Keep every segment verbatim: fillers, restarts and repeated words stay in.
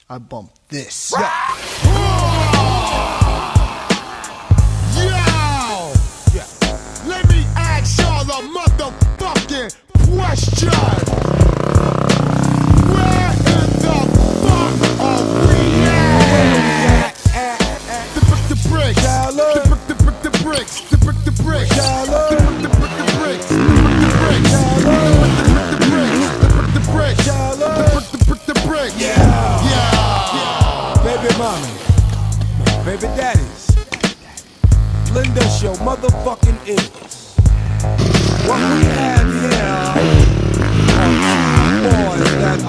I bump this. Yo! Yo! Let me ask y'all a motherfucking question. Where in the fuck are we at? The brick, the bricks. The brick, the brick, the bricks. The brick, the bricks. The brick, the brick, the bricks. The brick, the bricks. The brick, the bricks. The brick, the brick, the bricks. Yeah. Yeah. Baby mommy, baby daddies, lend us your motherfucking ears. What we have here are two boys that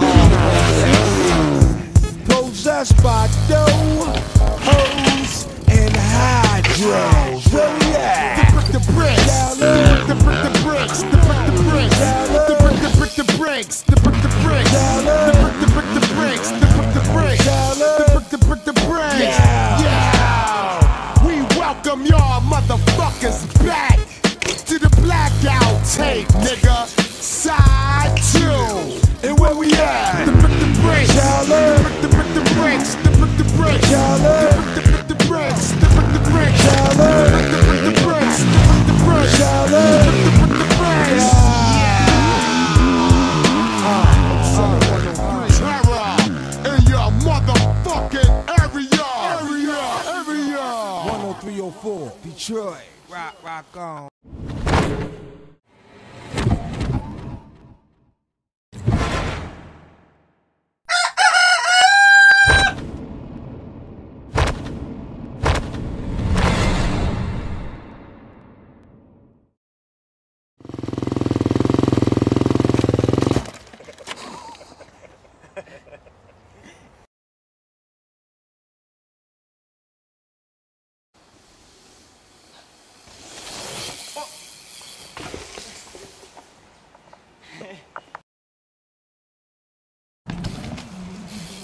are possessed by dough, hoes, and hydros. Where we at? The brick, the bricks. The brick, the bricks. The brick, the bricks. The brick, the brick, the bricks. The brick, the bricks. The brick, the brick, the bricks. The brick, the bricks. The brick, the brick, the bricks. Yeah. We welcome y'all motherfuckers back to the blackout tape, nigga. Side two. And where we at? The brick, the bricks. The brick, the brick, the bricks. The brick, the bricks. The brick, the brick, the bricks. The brick, the bricks. The brick, the brick, the bricks. The brick, the bricks. The brick, the brick, the bricks. Terror in your motherfucking area. Area. Area. one oh three oh four, Detroit, rock, rock on.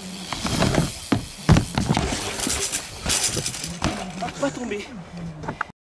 Va tomber.